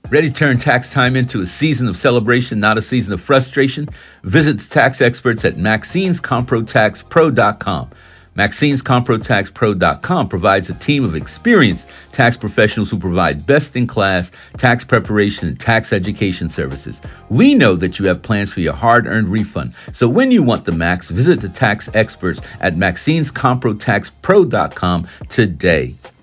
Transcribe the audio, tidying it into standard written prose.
Ready to turn tax time into a season of celebration, not a season of frustration? Visit the tax experts at Maxine'sComproTaxPro.com. Maxine'sComproTaxPro.com provides a team of experienced tax professionals who provide best-in-class tax preparation and tax education services. We know that you have plans for your hard-earned refund, so when you want the max, visit the tax experts at Maxine'sComproTaxPro.com today.